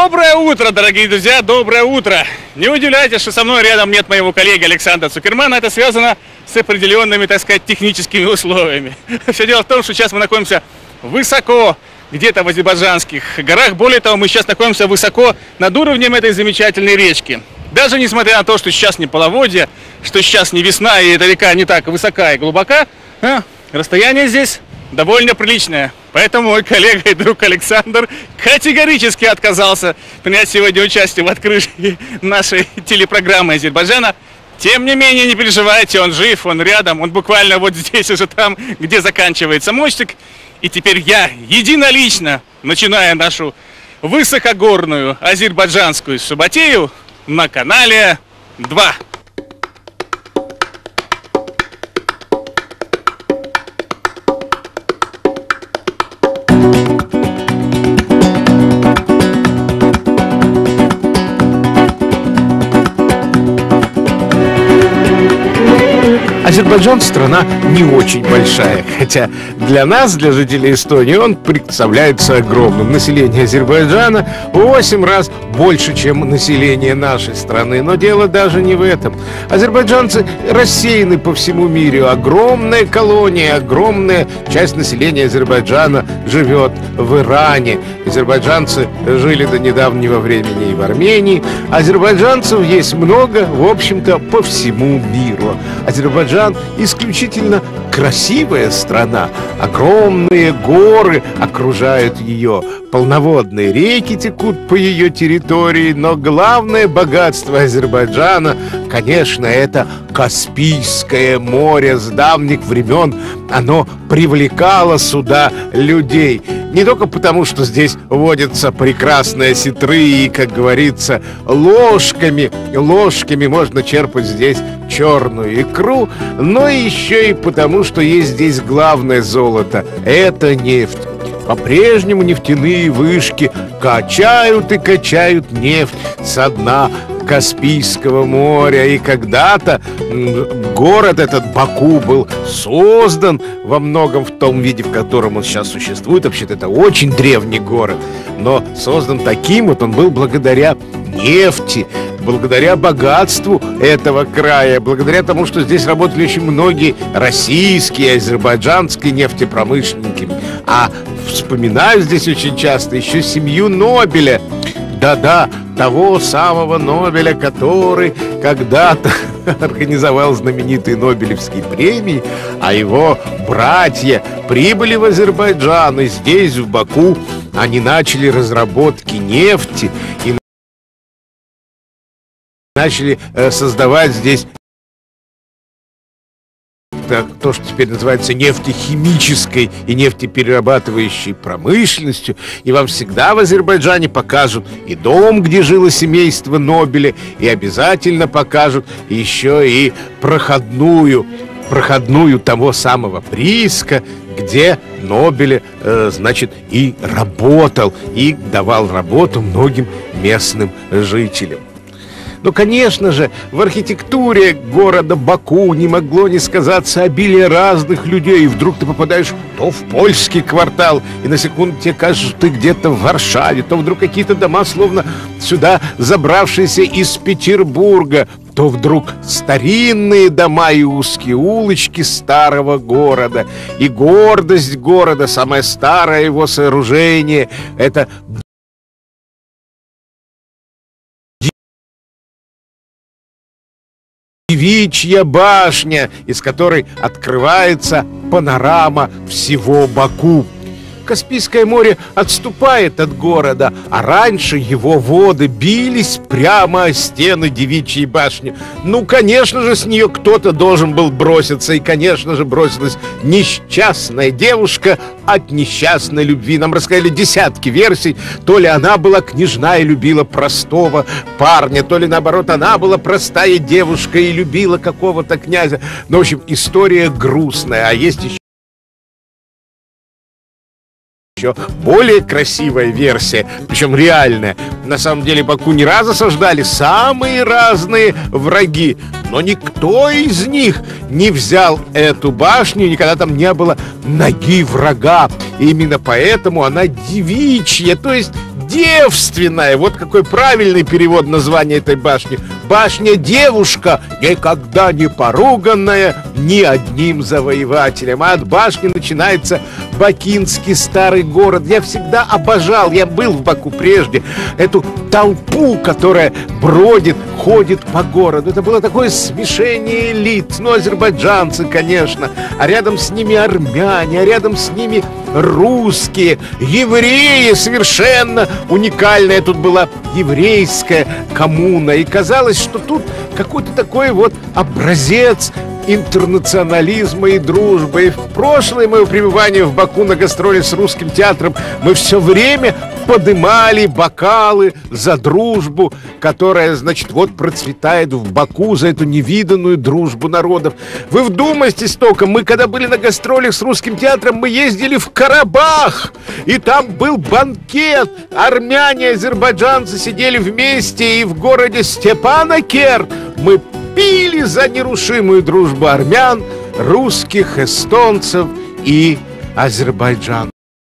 Доброе утро, дорогие друзья, доброе утро! Не удивляйтесь, что со мной рядом нет моего коллеги Александра Цукермана. Это связано с определенными, так сказать, техническими условиями. Все дело в том, что сейчас мы находимся высоко, где-то в азербайджанских горах. Более того, мы сейчас находимся высоко над уровнем этой замечательной речки. Даже несмотря на то, что сейчас не половодье, что сейчас не весна и эта река не так высока и глубока, расстояние здесь довольно приличное. Поэтому мой коллега и друг Александр категорически отказался принять сегодня участие в открытии нашей телепрограммы Азербайджана. Тем не менее, не переживайте, он жив, он рядом, он буквально вот здесь уже там, где заканчивается мостик. И теперь я единолично начинаю нашу высокогорную азербайджанскую субботею на канале 2. Азербайджан страна не очень большая, хотя для нас, для жителей Эстонии, он представляется огромным. Население Азербайджана в 8 раз больше, чем население нашей страны. Но дело даже не в этом. Азербайджанцы рассеяны по всему миру. Огромная колония, огромная часть населения Азербайджана живет в Иране. Азербайджанцы жили до недавнего времени и в Армении. Азербайджанцев есть много, в общем-то, по всему миру. Азербайджан исключительно красивая страна. Огромные горы окружают ее. Полноводные реки текут по ее территории. Но главное богатство Азербайджана, конечно, это Каспийское море. С давних времен оно привлекало сюда людей. Не только потому, что здесь водятся прекрасные осетры и, как говорится, ложками можно черпать здесь черную икру, но еще и потому, что есть здесь главное золото – это нефть. По-прежнему нефтяные вышки качают и качают нефть со дна Каспийского моря. И когда-то город этот Баку был создан во многом в том виде, в котором он сейчас существует. Вообще-то это очень древний город, но создан таким вот он был благодаря нефти, благодаря богатству этого края, благодаря тому, что здесь работали очень многие российские, азербайджанские нефтепромышленники. А вспоминаю здесь очень часто еще семью Нобеля. Да-да, того самого Нобеля, который когда-то организовал знаменитые Нобелевские премии, а его братья прибыли в Азербайджан, и здесь, в Баку, они начали разработки нефти и начали создавать здесь то, что теперь называется нефтехимической и нефтеперерабатывающей промышленностью. И вам всегда в Азербайджане покажут и дом, где жило семейство Нобеля, и обязательно покажут еще и проходную того самого прииска, где Нобель, значит, и работал, и давал работу многим местным жителям. Но, конечно же, в архитектуре города Баку не могло не сказаться обилие разных людей. И вдруг ты попадаешь то в польский квартал, и на секунду тебе кажется, что ты где-то в Варшаве, то вдруг какие-то дома, словно сюда забравшиеся из Петербурга, то вдруг старинные дома и узкие улочки старого города. И гордость города, самое старое его сооружение, это Девичья башня, из которой открывается панорама всего Баку. Каспийское море отступает от города, а раньше его воды бились прямо о стены Девичьей башни. Ну, конечно же, с нее кто-то должен был броситься, и, конечно же, бросилась несчастная девушка от несчастной любви. Нам рассказали десятки версий. То ли она была княжна и любила простого парня, то ли, наоборот, она была простая девушка и любила какого-то князя. Ну, в общем, история грустная, а есть еще еще более красивая версия, причем реальная. На самом деле Баку не раз осаждали самые разные враги, но никто из них не взял эту башню, никогда там не было ноги врага. И именно поэтому она девичья, то есть девственная. Вот какой правильный перевод названия этой башни. Башня-девушка, никогда не поруганная ни одним завоевателем. А от башни начинается бакинский старый город. Я всегда обожал, я был в Баку прежде, эту толпу, которая бродит, ходит по городу. Это было такое смешение элит. Ну, азербайджанцы, конечно, а рядом с ними армяне, а рядом с ними русские, евреи, совершенно уникальная тут была еврейская коммуна. И казалось, что тут какой-то такой вот образец интернационализма и дружбы. И в прошлое мое пребывание в Баку на гастроли с русским театром мы все время подымали бокалы за дружбу, которая, значит, вот процветает в Баку, за эту невиданную дружбу народов. Вы вдумайтесь только, мы когда были на гастролях с русским театром, мы ездили в Карабах, и там был банкет. Армяне и азербайджанцы сидели вместе, и в городе Степанакерт мы пили за нерушимую дружбу армян, русских, эстонцев и азербайджанцев.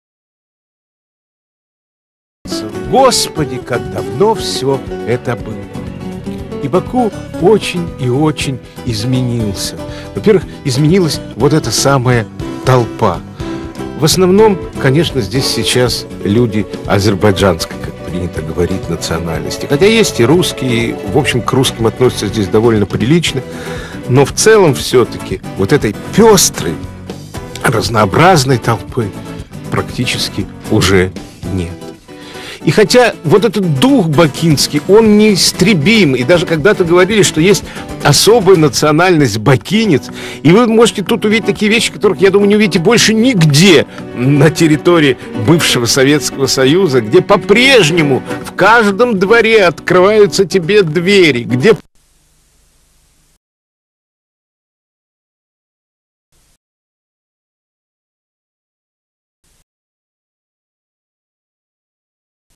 Господи, как давно все это было. И Баку очень и очень изменился. Во-первых, изменилась вот эта самая толпа. В основном, конечно, здесь сейчас люди азербайджанской, как принято говорить, национальности. Хотя есть и русские, в общем, к русским относятся здесь довольно прилично. Но в целом все-таки вот этой пестрой, разнообразной толпы практически уже нет. И хотя вот этот дух бакинский, он неистребим. И даже когда-то говорили, что есть особая национальность бакинец. И вы можете тут увидеть такие вещи, которых, я думаю, не увидите больше нигде на территории бывшего Советского Союза, где по-прежнему в каждом дворе открываются тебе двери, где